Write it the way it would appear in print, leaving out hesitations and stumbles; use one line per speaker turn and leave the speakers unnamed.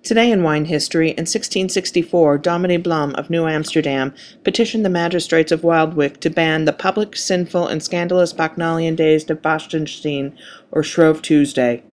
Today in wine history, in 1664, Dominie Blum of New Amsterdam petitioned the magistrates of Wildwick to ban the public, sinful, and scandalous Bacchanalian days of Bachtenstein, or Shrove Tuesday.